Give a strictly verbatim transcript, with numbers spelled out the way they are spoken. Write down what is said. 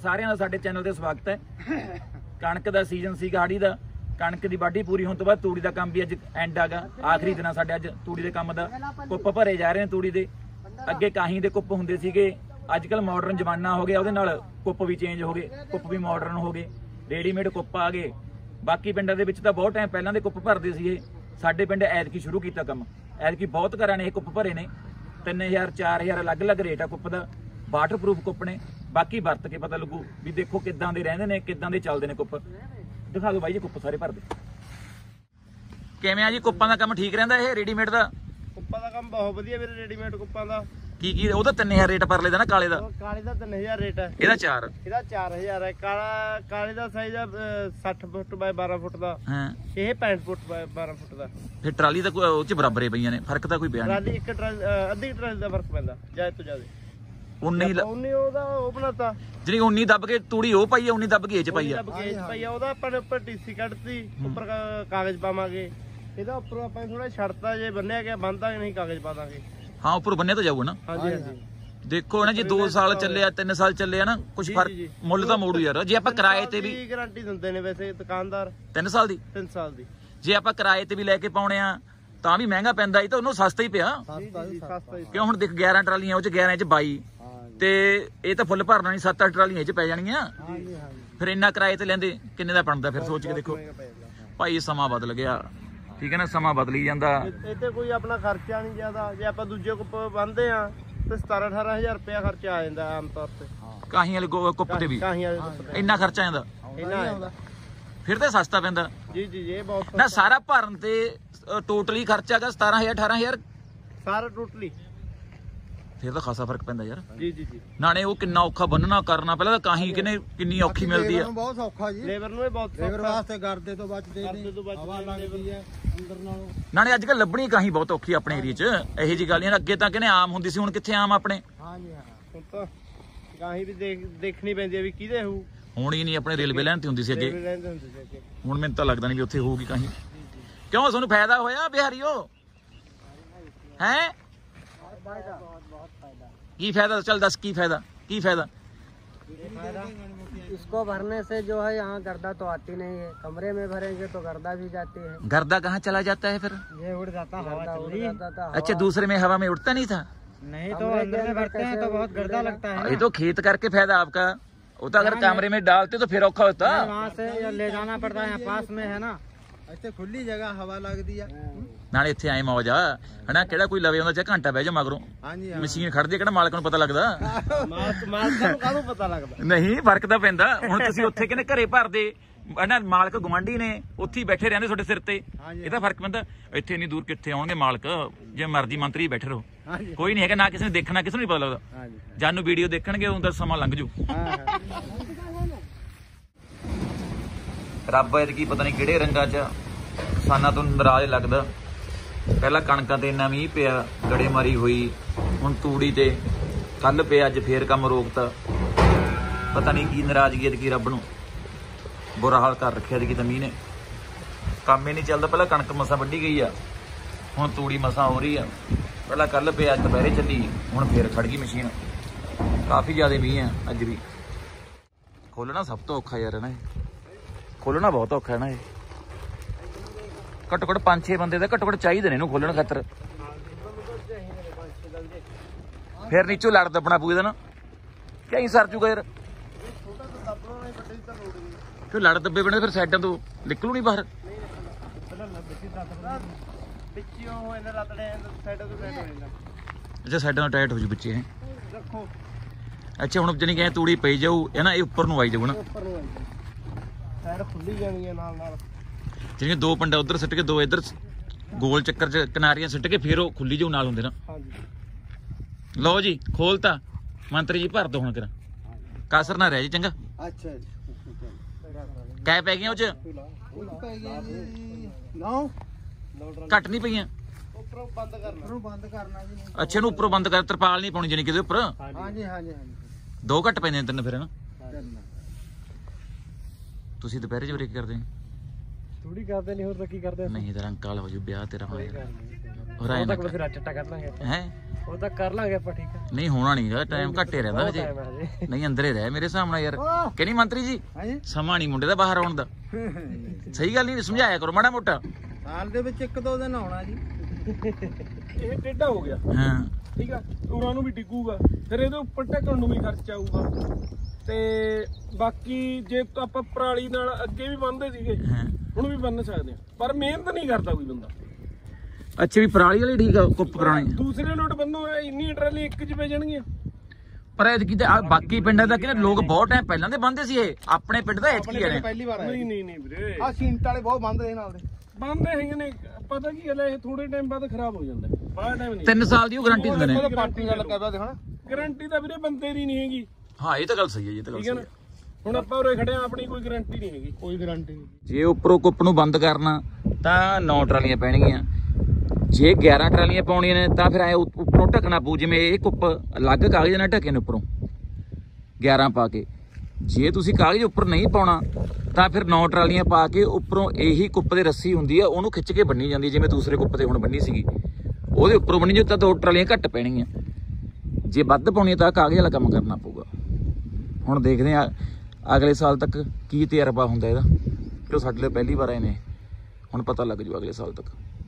ਸਾਰਿਆਂ ਦਾ ਸਾਡੇ ਚੈਨਲ ਤੇ ਸਵਾਗਤ ਹੈ। ਕਣਕ ਦਾ ਸੀਜ਼ਨ ਸੀ ਹਾੜੀ ਦਾ, ਕਣਕ ਦੀ ਵਾਢੀ ਪੂਰੀ ਹੋਣ ਤੋਂ ਬਾਅਦ ਤੂੜੀ ਦਾ ਕੰਮ ਵੀ ਅੱਜ ਐਂਡ ਆਗਾ, ਆਖਰੀ ਦਿਨ ਸਾਡੇ ਅੱਜ ਤੂੜੀ ਦੇ ਕੰਮ ਦਾ। ਕੁੱਪ ਭਰੇ ਜਾ ਰਹੇ ਨੇ ਤੂੜੀ ਦੇ। ਅੱਗੇ ਕਾਹੀਂ ਦੇ ਕੁੱਪ ਹੁੰਦੇ ਸੀਗੇ, ਅੱਜ ਕੱਲ ਮਾਡਰਨ ਜ਼ਮਾਨਾ ਹੋ ਗਿਆ, ਉਹਦੇ ਨਾਲ ਕੁੱਪ ਵੀ ਚੇਂਜ ਹੋ ਗਏ, ਕੁੱਪ ਵੀ ਮਾਡਰਨ ਹੋ ਗਏ, ਰੈਡੀਮੇਡ ਕੁੱਪ ਆ ਗਏ। ਬਾਕੀ ਪਿੰਡਾਂ ਦੇ ਵਿੱਚ ਤਾਂ ਬਹੁਤ ਟਾਈਮ ਪਹਿਲਾਂ ਦੇ ਕੁੱਪ ਭਰਦੇ ਸੀਗੇ, ਸਾਡੇ ਪਿੰਡ ਐਤਕੀ ਸ਼ੁਰੂ ਕੀਤਾ ਕੰਮ। ਐਤਕੀ ਬਹੁਤ ਘਰਾਂ ਨੇ ਇਹ ਕੁੱਪ ਭਰੇ ਨੇ, ਤਿੰਨ ਹਜ਼ਾਰ ਚਾਰ ਹਜ਼ਾਰ ਅਲੱਗ-ਅਲੱਗ ਰੇਟ ਆ ਕੁੱਪ ਦਾ। ਵਾਟਰ ਪ੍ਰੂਫ ਕੁੱਪ ਨੇ, ਬਾਕੀ ਵਰਤ ਕੇ ਪਤਾ ਲੱਗੂ ਵੀ ਦੇਖੋ ਕਿੱਦਾਂ ਦੇ ਰਹਿੰਦੇ ਨੇ, ਕਿੱਦਾਂ ਦੇ ਚੱਲਦੇ ਨੇ ਕੁੱਪ। ਦਿਖਾ ਦਿਓ ਬਾਈ ਜੀ ਕੁੱਪ ਸਾਰੇ ਭਰਦੇ ਕਿਵੇਂ ਆ ਜੀ। ਕੁੱਪਾਂ ਦਾ ਕੰਮ ਠੀਕ ਰਹਿੰਦਾ ਇਹ ਰੈਡੀਮੇਡ ਦਾ? ਕੁੱਪਾਂ ਦਾ ਕੰਮ ਬਹੁਤ ਵਧੀਆ ਵੀਰੇ, ਰੈਡੀਮੇਡ ਕੁੱਪਾਂ ਦਾ। ਕੀ ਕੀ ਉਹਦਾ ਤਿੰਨ ਹਜ਼ਾਰ ਰੇਟ ਪਰਲੇ ਦਾ ਨਾ, ਕਾਲੇ ਦਾ? ਕਾਲੇ ਦਾ ਤਿੰਨ ਹਜ਼ਾਰ ਰੇਟ ਹੈ, ਇਹਦਾ ਚਾਰ ਇਹਦਾ ਚਾਰ ਹਜ਼ਾਰ ਹੈ। ਕਾਲਾ ਕਾਲੇ ਦਾ ਸਾਈਜ਼ ਆ ਸੱਠ ਫੁੱਟ ਬਾਏ ਬਾਰਾਂ ਫੁੱਟ ਦਾ, ਹਾਂ ਇਹ ਪੈਂਹਠ ਫੁੱਟ ਬਾਏ ਬਾਰਾਂ ਫੁੱਟ ਦਾ। ਫਿਰ ਟਰਾਲੀ ਦਾ ਕੋਈ ਉਹ ਚ ਬਰਾਬਰ ਹੀ ਪਈਆਂ ਨੇ, ਫਰਕ ਤਾਂ ਕੋਈ ਪਿਆ ਨਹੀਂ। ਟਰਾਲੀ ਇੱਕ ਟਰਾਲੀ ਅੱਧੀ ਟਰਾਲੀ ਦਾ ਫਰਕ ਪੈਂਦਾ ਜ਼ਿਆਦਾ ਤੋਂ ਜ਼ਿਆਦਾ। ਉਨੀ ਉਨੀ ਉਹਦਾ ਉਹ ਬਣਾਤਾ, ਜਿਹੜੀ ਉਨੀ ਦੱਬ ਕੇ ਤੂੜੀ ਉਹ ਪਾਈ ਆ, ਉਨੀ ਦੱਬ ਕੇ ਇਹ ਚ ਪਾਈ ਆ। ਪਾਈ ਆ ਉਹਦਾ ਆਪਾਂ ਨੇ ਉੱਪਰ ਟੀਸੀ ਕੱਢਤੀ, ਉੱਪਰ ਕਾਗਜ਼ ਪਾਵਾਂਗੇ। ਇਹਦਾ ਉੱਪਰ ਆਪਾਂ ਥੋੜਾ ਛੱਡਤਾ, ਜੇ ਬੰਨਿਆ ਗਿਆ ਬੰਨਦਾ ਨਹੀਂ ਕਾਗਜ਼ ਪਾ ਦਾਂਗੇ। ਹਾਂ ਉੱਪਰ ਬੰਨਿਆ ਤਾਂ ਜਾਊਗਾ ਨਾ। ਹਾਂਜੀ ਹਾਂਜੀ ਦੇਖੋ ਨਾ ਜੀ, ਦੋ ਸਾਲ ਚੱਲੇ ਆ, ਤਿੰਨ ਸਾਲ ਚੱਲੇ ਆ ਨਾ, ਕੁਝ ਫਰਕ ਮੁੱਲ ਤਾਂ ਮੋੜੂ ਯਾਰ। ਜੇ ਆਪਾਂ ਕਿਰਾਏ ਤੇ ਵੀ ਗਾਰੰਟੀ ਦਿੰਦੇ ਨੇ ਵੈਸੇ ਦੁਕਾਨਦਾਰ, ਤਿੰਨ ਸਾਲ ਦੀ ਤਿੰਨ ਸਾਲ ਦੀ। ਜੇ ਆਪਾਂ ਕਿਰਾਏ ਤੇ ਵੀ ਲੈ ਕੇ ਪਾਉਣੇ ਆ ਤਾਂ ਵੀ ਮਹਿੰਗਾ ਪੈਂਦਾ, ਇਹ ਤਾਂ ਉਹਨੂੰ ਸਸਤਾ ਹੀ ਪਿਆ। ਕਿਉਂ ਹੁਣ ਦੇਖ ਗਿਆਰਾਂ ਟਰਾਲੀਆਂ ਉਹ ਚ ਗਿਆਰਾਂ ਚ ਬਾਈ, ਤੇ ਇਹ ਤਾਂ ਫੁੱਲ ਭਰਨਾ ਨਹੀਂ, ਸੱਤ ਅੱਠ ਟਰਾਲੀਆਂ ਇਹ ਚ ਪੈ ਜਾਣਗੀਆਂ। ਫਿਰ ਇੰਨਾ ਕਿਰਾਏ ਤੇ ਲੈਂਦੇ ਕਿੰਨੇ ਦਾ ਬਣਦਾ? ਫਿਰ ਸੋਚ ਕੇ ਦੇਖੋ ਭਾਈ, ਸਮਾਂ ਬਦਲ ਗਿਆ, ਠੀਕ ਹੈ ਨਾ, ਸਮਾਂ ਬਦਲੀ ਜਾਂਦਾ। ਇੱਥੇ ਕੋਈ ਆਪਣਾ ਖਰਚਾ ਨਹੀਂ ਜ਼ਿਆਦਾ। ਜੇ ਆਪਾਂ ਦੂਜੇ ਕੁੱਪ ਬੰਨਦੇ ਆ ਤੇ ਸਤਾਰਾਂ ਅਠਾਰਾਂ ਹਜ਼ਾਰ ਰੁਪਇਆ ਖਰਚਾ ਆ ਜਾਂਦਾ ਆਮ ਤੌਰ ਤੇ। ਕਾਹੀਂ ਵਾਲੇ ਕੁੱਪ ਤੇ ਵੀ ਇੰਨਾ ਖਰਚਾ ਆਉਂਦਾ? ਇੰਨਾ ਆਉਂਦਾ, ਫਿਰ ਤਾਂ ਸਸਤਾ ਪੈਂਦਾ। ਜੀ ਜੀ ਇਹ ਬਹੁਤ ਨਾ ਸਾਰਾ ਭਰਨ ਤੇ ਟੋਟਲੀ ਖਰਚਾ ਹੈਗਾ ਸਤਾਰਾਂ ਹਜ਼ਾਰ ਅਠਾਰਾਂ ਹਜ਼ਾਰ ਸਾਰਾ ਟੋਟਲੀ। ਫਿਰ ਤਾਂ ਖਾਸਾ ਫਰਕ ਪੈਂਦਾ ਯਾਰ। ਜੀ ਜੀ ਜੀ ਨਾਲੇ ਉਹ ਕਿੰਨਾ ਔਖਾ ਬੰਨਣਾ ਕਰਨਾ, ਪਹਿਲਾਂ ਤਾਂ ਕਾਹੀਂ ਕਿਨੇ ਕਿੰਨੀ ਔਖੀ ਮਿਲਦੀ ਆ। ਬਹੁਤ ਔਖਾ ਜੀ, ਲੇਬਰ ਨੂੰ ਇਹ ਬਹੁਤ ਲੇਬਰ ਵਾਸਤੇ ਗਰਦੇ ਤੋਂ ਬਚਦੇ ਨੇ, ਹਵਾ ਲੱਗਦੀ ਹੈ ਅੰਦਰ ਨਾਲੋਂ। ਨਾਲੇ ਅੱਜ ਕੱਲ ਲੱਭਣੀ ਕਾਹੀਂ ਬਹੁਤ ਔਖੀ ਆਪਣੇ ਏਰੀਏ 'ਚ, ਇਹੋ ਜਿਹੀ ਗੱਲ ਨਹੀਂ। ਅੱਗੇ ਤਾਂ ਕਹਿੰਦੇ ਆਮ ਹੁੰਦੀ ਸੀ, ਹੁਣ ਕਿੱਥੇ ਆਮ ਆਪਣੇ। ਹਾਂਜੀ ਹਾਂ, ਹੁਣ ਤਾਂ ਕਾਹੀਂ ਵੀ ਦੇਖ ਦੇਖਣੀ ਪੈਂਦੀ ਹੈ ਵੀ ਕਿਹਦੇ ਹੋਊ। ਹੁਣ ਹੀ ਨਹੀਂ, ਆਪਣੇ ਰੇਲਵੇ ਲਾਈਨ ਤੇ ਹੁੰਦੀ ਸੀ ਅੱਗੇ, ਹੁਣ ਮੈਨੂੰ ਤਾਂ ਲੱਗਦਾ ਨਹੀਂ ਵੀ ਉੱਥੇ ਹੋਊਗੀ ਕਾਹੀਂ। ਕਿਉਂ ਤੁਹਾਨੂੰ ਫਾਇਦਾ ਹੋਇਆ ਬਿਹਾਰੀਓ ਹੈ? ਕੀ ਫਾਇਦਾ? ਚੱਲ ਦੱਸ ਕੀ ਫਾਇਦਾ, ਕੀ ਫਾयदा? इसको भरने से जो है यहाँ गर्दा तो आती नहीं है, कमरे में भरेंगे तो गर्दा भी जाती है। गर्दा कहाँ चला जाता है फिर? ये उड़ जाता, हवा उड़ जाता था। अच्छा, दूसरे में हवा में उड़ता नहीं था? नहीं तो अंदर में भरते हैं तो बहुत गर्दा लगता है। ये तो खेत करके फायदा आपका, वो तो अगर कमरे में डालते तो फिर औखा होता। वहाँ से ले जाना पड़ता है, यहाँ पास में है ना, ਇੱਥੇ ਖੁੱਲੀ ਜਗ੍ਹਾ ਹਵਾ ਲੱਗਦੀ ਆ। ਨਾਲੇ ਇੱਥੇ ਆਏ ਮੌਜ ਆ ਹਨਾ, ਕਿਹੜਾ ਕੋਈ ਲਵੇ ਹੁੰਦਾ ਚਾਹੇ ਘੰਟਾ ਬਹਿ ਜਾ ਮਗਰੋਂ, ਮਸ਼ੀਨ ਖੜਦੀ, ਕਿਹੜਾ ਮਾਲਕ ਨੂੰ ਪਤਾ ਲੱਗਦਾ? ਮਾਲਕ ਨੂੰ ਕਾਹਨੂੰ ਪਤਾ ਲੱਗਦਾ? ਨਹੀਂ, ਫਰਕ ਤਾਂ ਪੈਂਦਾ। ਹੁਣ ਤੁਸੀਂ ਉੱਥੇ ਕਹਿੰਦੇ ਘਰੇ ਭਰਦੇ ਨਾ, ਮਾਲਕ ਗੁਆਂਢੀ ਨੇ ਉੱਥੇ ਹੀ ਬੈਠੇ ਰਹਿੰਦੇ ਤੁਹਾਡੇ ਸਿਰ ਤੇ, ਇਹਦਾ ਫਰਕ ਪੈਂਦਾ। ਇੱਥੇ ਇੰਨੀ ਦੂਰ ਕਿੱਥੇ ਆਉਣਗੇ ਮਾਲਕ, ਜੇ ਮਰਜ਼ੀ ਮੰਤਰੀ ਬੈਠੇ ਰਹੋ, ਕੋਈ ਨਹੀਂ ਹੈਗਾ ਨਾ, ਕਿਸੇ ਨੇ ਦੇਖਣਾ, ਕਿਸੇ ਨੂੰ ਨਹੀਂ ਪਤਾ ਲੱਗਦਾ। ਜਾਨੂੰ ਵੀਡੀਓ ਦੇਖਣਗੇ ਉਹਦਾ ਸਮਾਂ ਲੰਘ ਜੂ। ਰੱਬ ਐਤਕੀ ਪਤਾ ਨਹੀਂ ਕਿਹੜੇ ਰੰਗਾਂ 'ਚ ਕਿਸਾਨਾਂ ਤੋਂ ਨਾਰਾਜ਼ ਲੱਗਦਾ। ਪਹਿਲਾਂ ਕਣਕਾਂ ਤੇ ਇੰਨਾ ਮੀਂਹ ਪਿਆ, ਗੜੇਮਾਰੀ ਹੋਈ, ਹੁਣ ਤੂੜੀ ਤੇ ਕੱਲ ਪਿਆ, ਅੱਜ ਫੇਰ ਕੰਮ ਰੋਕਤਾ। ਪਤਾ ਨਹੀਂ ਕੀ ਨਾਰਾਜ਼ਗੀ ਐਤਕੀ ਰੱਬ ਨੂੰ, ਬੁਰਾ ਹਾਲ ਕਰ ਰੱਖਿਆ ਐਤਕੀ ਤਾਂ ਮੀਂਹ ਨੇ, ਕੰਮ ਹੀ ਨਹੀਂ ਚੱਲਦਾ। ਪਹਿਲਾਂ ਕਣਕ ਮਸਾਂ ਵੱਢੀ ਗਈ ਆ, ਹੁਣ ਤੂੜੀ ਮਸਾਂ ਹੋ ਰਹੀ ਆ। ਪਹਿਲਾਂ ਕੱਲ ਪਿਆ, ਅੱਜ ਦੁਪਹਿਰੇ ਚੱਲੀ, ਹੁਣ ਫੇਰ ਖੜ ਗਈ ਮਸ਼ੀਨ। ਕਾਫੀ ਜ਼ਿਆਦਾ ਮੀਂਹ ਆ ਅੱਜ ਵੀ। ਖੋਲਣਾ ਸਭ ਤੋਂ ਔਖਾ ਯਾਰ ਨਾ, ਇਹ ਖੋਲਣਾ ਬਹੁਤ ਔਖਾ ਹੈ ਨਾ। ਇਹ ਘੱਟੋ ਘੱਟ ਪੰਜ ਛੇ ਬੰਦੇ ਦਾ ਘੱਟੋ ਘੱਟ ਚਾਹੀਦੇ ਨੇ ਇਹਨੂੰ ਖੋਲਣ ਖਾਤਰ। ਫਿਰ ਨੀਚੋਂ ਲੜ ਦੱਬਣਾ ਪਊ ਇਹਦਾ ਨਾ, ਕਿਆ ਸਰ ਜੂਗਾ ਯਾਰ। ਫਿਰ ਲੜ ਦੱਬੇ ਬਣੇ, ਫਿਰ ਸਾਈਡਾਂ ਤੋਂ ਨਿਕਲੂ ਨਹੀਂ ਬਾਹਰ। ਅੱਛਾ, ਸਾਈਡਾਂ ਤੋਂ ਟਾਈਟ ਹੋ ਜੂ ਬੱਚੇ ਹੈ। ਅੱਛਾ, ਹੁਣ ਜਾਨੀ ਕਿ ਤੂੜੀ ਪਈ ਜਾਊ ਹੈ ਨਾ, ਇਹ ਉੱਪਰ ਨੂੰ ਆਈ ਜਾਊ ਨਾ, ਖੁੱਲੀ ਜਾਣੀ ਹੈ ਨਾਲ ਨਾਲ। ਜਿਹੜੀਆਂ ਦੋ ਪੰਡਾ ਉਧਰ ਸਿੱਟ ਕੇ ਦੋ ਇੱਧਰ ਗੋਲ ਚੱਕਰ 'ਚ ਕਿਨਾਰੀਆਂ ਸਿੱਟ ਕੇ ਫਿਰ ਉਹ ਖੁੱਲੀ ਜਾਊ ਨਾਲ ਹੁੰਦੇ ਨਾ। ਲਓ ਜੀ, ਖੋਲਤਾ ਮੰਤਰੀ ਜੀ, ਭਰ ਦੋ ਹੁਣ ਕਿਰਾ, ਕਾਸਰ ਨਾ ਰਹਿ ਜੀ ਚੰਗਾ। ਅੱਛਾ, ਕੈ ਪੈ ਗਈਆਂ ਉਹ 'ਚ? ਘੱਟ ਨਹੀਂ ਪਈਆਂ? ਉੱਪਰੋਂ ਬੰਦ ਕਰਨਾ, ਬੰਦ ਕਰਨਾ ਜੀ। ਅੱਛਾ, ਇਹਨੂੰ ਉੱਪਰੋਂ ਬੰਦ ਕਰ, ਤਰਪਾਲ ਨਹੀਂ ਪਾਉਣੀ ਜਾਨੀ ਕਿਤੇ ਉੱਪਰ। ਹਾਂਜੀ ਹਾਂਜੀ ਹਾਂਜੀ, ਦੋ ਘੱਟ ਪੈਂਦੇ ਨੇ ਤਿੰਨ ਫਿਰ ਨਾ। ਤੁਸੀਂ ਦੁਪਹਿਰੇ ਜਵਰੇ ਕੀ ਕਰਦੇ? ਥੋੜੀ ਕਰਦੇ ਨਹੀਂ, ਹੋਰ ਤਾਂ ਕੀ ਕਰਦੇ? ਨਹੀਂ, ਤੇਰਾ ਅੰਕਲ ਹੋ ਜੂ ਵਿਆਹ ਤੇਰਾ ਹੋਇਆ। ਹੋਰ ਆਏ ਨਾ ਫਿਰ ਚੱਟਾ ਕਰ ਲਾਂਗੇ ਹੈ। ਉਹ ਤਾਂ ਕਰ ਲਾਂਗੇ ਆਪਾਂ ਠੀਕ ਹੈ। ਨਹੀਂ ਹੋਣਾ ਨਹੀਂਗਾ, ਟਾਈਮ ਘੱਟੇ ਰਹਿੰਦਾ ਹਜੇ। ਨਹੀਂ ਅੰਦਰੇ ਰਹਿ ਮੇਰੇ ਹਿਸਾਬ ਨਾਲ ਯਾਰ, ਕਿ ਨਹੀਂ ਮੰਤਰੀ ਜੀ? ਸਮਾਂ ਨਹੀਂ ਮੁੰਡੇ ਦਾ ਬਾਹਰ ਆਉਣ ਦਾ। ਸਹੀ ਗੱਲ ਨਹੀਂ, ਸਮਝਾਇਆ ਕਰੋ ਮਾੜਾ ਮੋਟਾ। ਸਾਲ ਦੇ ਵਿੱਚ ਇੱਕ ਦੋ ਦਿਨ ਆਉਣਾ ਜੀ। ਇਹ ਟੇਢਾ ਹੋ ਗਿਆ, ਹਾਂ ਠੀਕ ਆ, ਟੂਰਾਂ ਨੂੰ ਵੀ ਡਿੱਗੂਗਾ, ਫਿਰ ਇਹਦੇ ਉੱਪਰ ਢੱਕਣ ਨੂੰ ਵੀ ਖਰਚਾ ਆਊਗਾ। ਤੇ ਬਾਕੀ ਜੇ ਆਪਾਂ ਪਰਾਲੀ ਨਾਲ ਅੱਗੇ ਵੀ ਬੰਨਦੇ ਸੀਗੇ, ਹੁਣ ਵੀ ਬੰਨ ਸਕਦੇ ਆ, ਪਰ ਮਿਹਨਤ ਨਹੀਂ ਕਰਦਾ ਕੋਈ ਬੰਦਾ। ਅੱਛਾ ਵੀ ਪਰਾਲੀ ਵਾਲੀ ਠੀਕ ਆ ਕੁੱਪ ਪੁਰਾਣੀ। ਦੂਸਰੇ ਲੋਟ ਬੰਨੋ, ਇੰਨੀ ਟਰਾਲੀ ਇੱਕ ਚ ਪੈ ਜਾਣਗੀਆਂ। ਪਰ ਇਹ ਕਿਤੇ ਬਾਕੀ ਪਿੰਡਾਂ ਦਾ ਕਿਹਨੇ ਲੋਕ ਬਹੁਤ ਟਾਈਮ ਪਹਿਲਾਂ ਦੇ ਬੰਦੇ ਸੀ, ਇਹ ਆਪਣੇ ਪਿੰਡ ਦਾ ਐਤਕੀ ਆ। ਪਹਿਲੀ ਵਾਰ ਨਹੀਂ ਨਹੀਂ ਨਹੀਂ ਵੀਰੇ, ਆ ਸੀਂਟ ਵਾਲੇ ਬਹੁਤ ਬੰਦ ਦੇ ਨਾਲ ਦੇ ਬੰਦੇ ਹੈਗੇ ਨੇ। ਪਤਾ ਕੀ ਗੱਲ ਹੈ, ਇਹ ਥੋੜੇ ਟਾਈਮ ਬਾਅਦ ਖਰਾਬ ਹੋ ਜਾਂਦਾ, ਬੜਾ ਟਾਈਮ ਨਹੀਂ। ਤਿੰਨ ਸਾਲ ਦੀ ਉਹ ਗਾਰੰਟੀ ਦਿੰਦੇ ਨੇ। ਪਾਰਟੀ ਨਾਲ ਲੱਗਾ ਪਿਆ ਦੇਖਣਾ, ਗਾਰੰਟੀ ਤਾਂ ਵੀਰੇ ਬੰਦੇ ਦੀ ਨਹੀਂ ਹੈਗੀ। ਹਾਂ ਇਹ ਤਾਂ ਗੱਲ ਸਹੀ ਹੈ ਜੀ, ਇਹ ਤਾਂ ਗੱਲ ਠੀਕ ਹੈ ਸਹੀ ਨਾ, ਹੈ। ਹੁਣ ਆਪਾਂ ਉਰੇ ਖੜੇ ਆ, ਆਪਣੀ ਕੋਈ ਗਾਰੰਟੀ ਨਹੀਂ ਹੈਗੀ। ਕੋਈ ਗਾਰੰਟੀ ਨਹੀਂ। ਜੇ ਉੱਪਰੋਂ ਕੁੱਪ ਨੂੰ ਬੰਦ ਕਰਨਾ ਤਾਂ ਨੌ ਟਰਾਲੀਆਂ ਪੈਣਗੀਆਂ, ਜੇ ਗਿਆਰਾਂ ਟਰਾਲੀਆਂ ਪਾਉਣੀਆਂ ਨੇ ਤਾਂ ਫਿਰ ਐ ਉੱਪਰੋਂ ਢੱਕਣਾ ਪਊ। ਜਿਵੇਂ ਇਹ ਕੁੱਪ ਅਲੱਗ ਕਾਗਜ਼ ਨਾਲ ਢੱਕੇ ਨੇ ਉੱਪਰੋਂ ਗਿਆਰਾਂ ਪਾ ਕੇ। ਜੇ ਤੁਸੀਂ ਕਾਗਜ਼ ਉੱਪਰ ਨਹੀਂ ਪਾਉਣਾ ਤਾਂ ਫਿਰ ਨੌ ਟਰਾਲੀਆਂ ਪਾ ਕੇ ਉੱਪਰੋਂ ਇਹੀ ਕੁੱਪ ਦੇ ਰੱਸੀ ਹੁੰਦੀ ਆ, ਉਹਨੂੰ ਖਿੱਚ ਕੇ ਬੰਨੀ ਜਾਂਦੀ, ਜਿਵੇਂ ਦੂਸਰੇ ਕੁੱਪ ਤੇ ਹੁਣ ਬੰਨੀ ਸੀਗੀ, ਉਹਦੇ ਉੱਪਰੋਂ ਬੰਨੀ ਜੋ ਤਾਂ ਦੋ ਟਰਾਲੀਆਂ ਘੱਟ ਪੈਣਗੀਆਂ। ਜੇ ਵੱਧ ਪਾਉਣੀ ਤਾਂ ਕਾਗਜ਼ ਵਾਲਾ ਕੰਮ ਕਰਨਾ ਪਊਗਾ। ਹੁਣ ਦੇਖਦੇ ਆ ਅਗਲੇ ਸਾਲ ਤੱਕ ਕੀ ਤਜਰਬਾ ਹੁੰਦਾ ਇਹਦਾ, ਕਿਉਂ ਸਾਡੇ ਲਈ ਪਹਿਲੀ ਵਾਰ ਆਏ ਨੇ, ਹੁਣ ਪਤਾ ਲੱਗ ਜੂ ਅਗਲੇ ਸਾਲ ਤੱਕ।